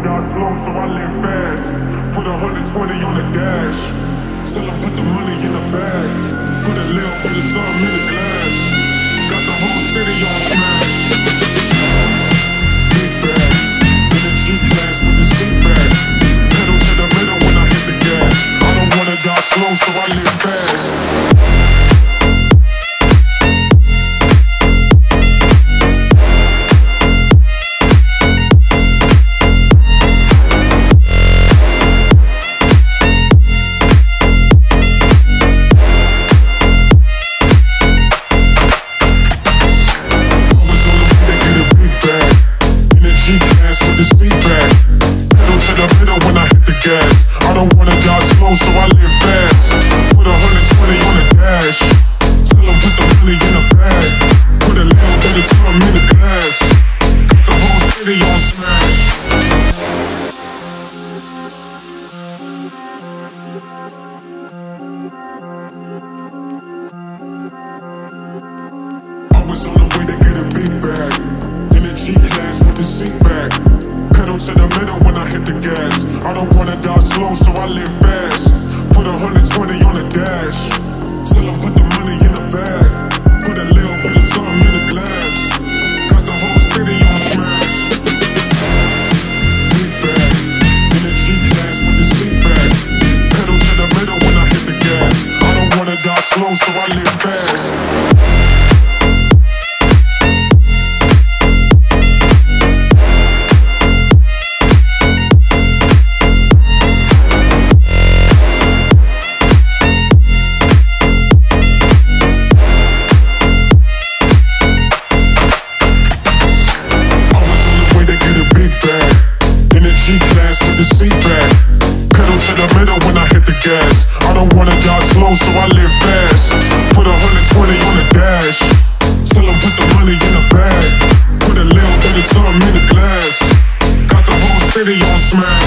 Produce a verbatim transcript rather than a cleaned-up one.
die slow, so I live fast. Put a hundred twenty on the dash. Still I put the money in the bag. Put a little bit of something in the glass. Got the whole city on smash. Big bag, in the G-Class with the seat back. Pedal to the middle when I hit the gas. I don't wanna die slow, so I live fast. I don't wanna die slow, so I live fast. Put a hundred twenty on the dash. Tell them put the money in the bag. Put a little bit of something in the glass. Got the whole city on smash. I was on the way to get a big bag. In the G-Class with the seat back. Pedal to the middle when I hit the gas. I don't wanna die slow, so I live fast. Put a hundred twenty on the dash. Till I put the money in the bag. Put a little bit of something in the glass. Got the whole city on smash. Big bag, in the G-Class with the seat back. Pedal to the middle when I hit the gas. I don't wanna die slow, so I live fast. G-Class with the seat back. Pedal to the middle when I hit the gas. I don't wanna die slow, so I live fast. Put a hundred twenty on the dash. Tell them put the money in the bag. Put a little bit of something in the glass. Got the whole city on smash.